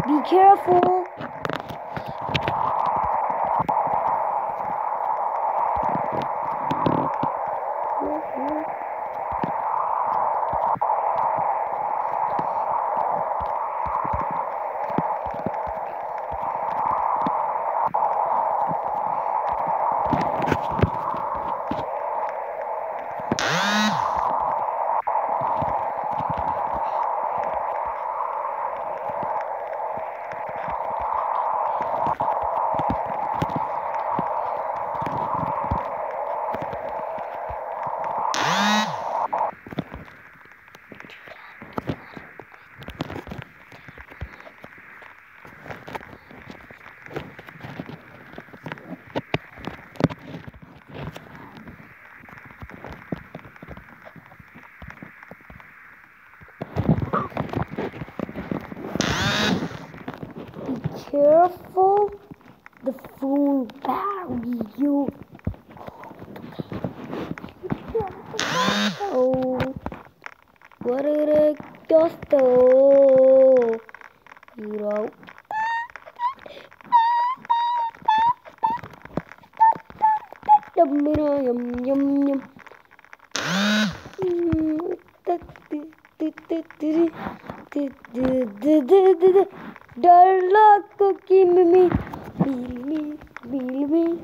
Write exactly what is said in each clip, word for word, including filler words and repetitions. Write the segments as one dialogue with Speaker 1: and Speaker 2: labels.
Speaker 1: Be careful. Careful, the phone battery you. Oh, what a gusto, hero. Yum yum yum yum. Darla cookie me me me me me.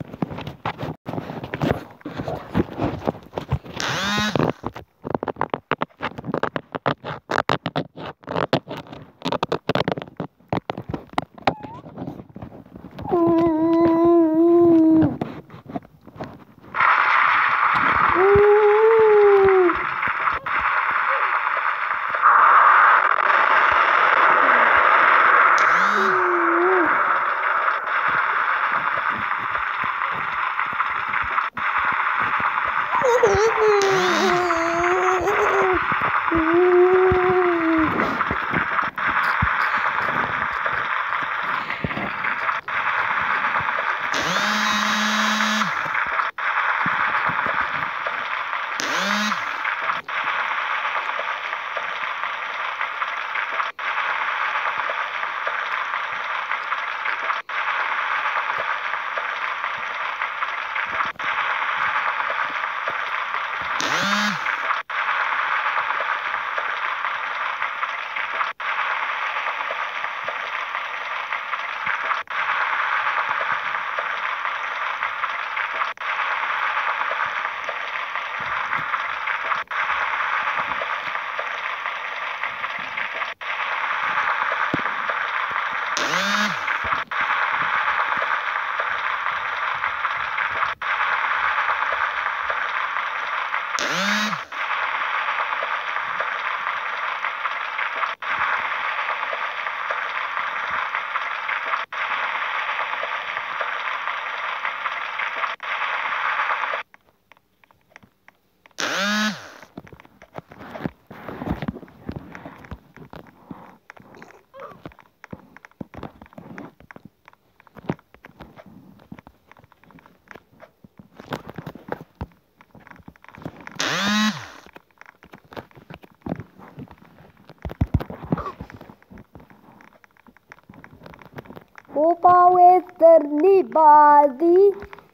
Speaker 1: Opa Westerni Badi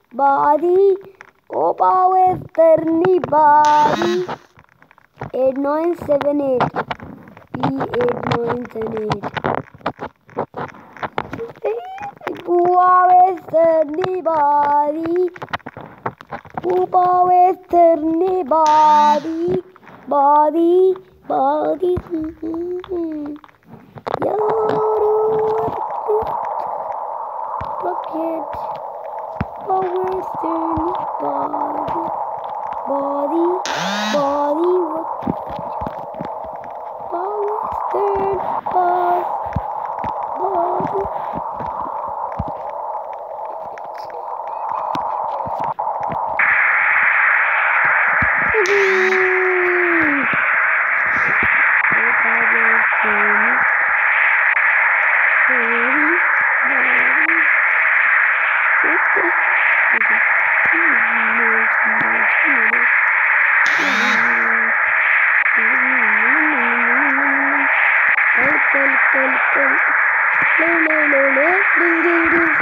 Speaker 1: Badi Opa Westerni Badi eight nine seven eight E eight nine seven eight Opa Westerni Badi Opa Westerni Badi Badi Badi Rocket, a western body, body, body, a western body, body. Kal kal kal No, no, no, no. Ding, ding, ding.